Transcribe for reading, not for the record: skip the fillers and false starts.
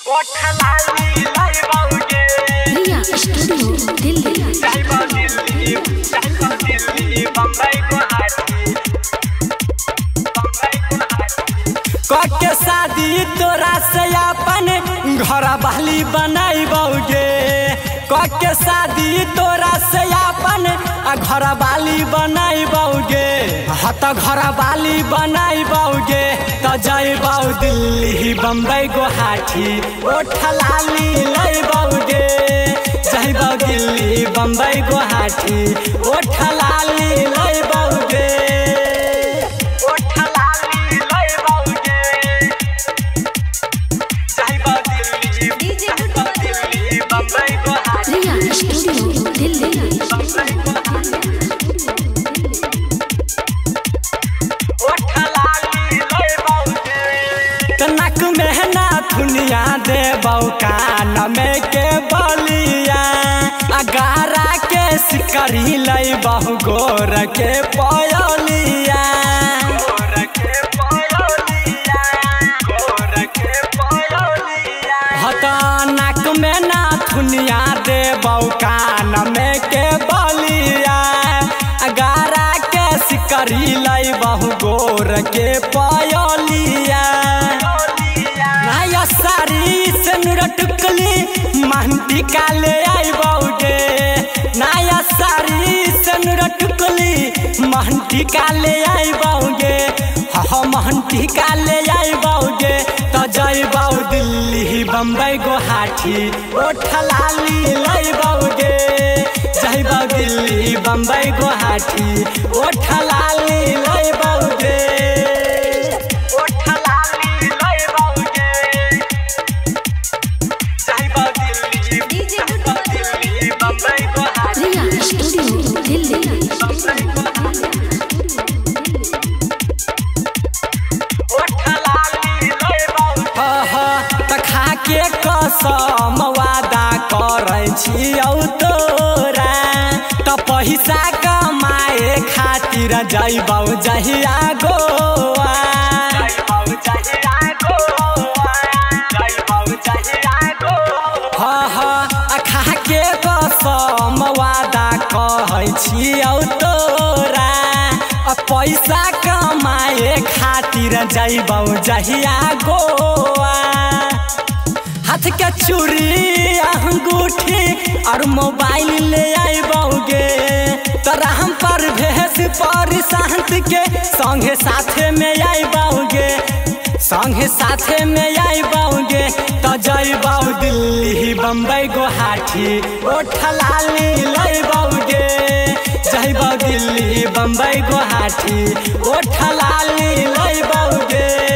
रिया studio Delhi के शादी तोरा से अपन घर वाली बनाइबोगे के शादी तोरा से अपन घर वाली बनाइबोगे हत घर वाली बनाइबोगे तो जइबो दिल्ली बम्बई गुवाहाटी ओठलाली लइबोगे जइबो दिल्ली बम्बई गुवाहाटी ओठलाली लइबोगे रिया स्टूडियो दिल्ली कनक मेहना दुनिया देबौ कान में के बलिया अगारा के सिकरी लइबहु गोर के पयलिया नाक में ना दुनिया देबौ कान में के बलिया अगारा के सिकरी लइबहु गोर के पयलिया नया साड़ी से नुरटुकली महंती का ले आइबोगे नया साड़ी से नुरटुकली महंती का ले आइबोगे महंती का ले आइबोगे तो जइबो दिल्ली बम्बई गुवाहाटी ओठलाली लइबोगे जइबो दिल्ली बम्बई गुवाहाटी ओठलाली लइबोगे रिया स्टूडियो दिल्ली के कसम वादा करै छियौ तोरा त पैसा कमाए खातिर जइबौ जहिया गोवा खा के कसम वादा कहै छियौ तोरा पैसा कमाए खातिर जइबौ जहिया गोवा हाथ के चूड़ी अंगूठी और मोबाइल ले आइबोगे तोरा हम पर भेस पर शांत के संगे साथे में आइबोगे संगे साथे में आइबोगे तो जइबो दिल्ली बम्बई गुवाहाटी ओठलाली लइबोगे जइबो दिल्ली बम्बई गुवाहाटी ओठलाली लइबोगे।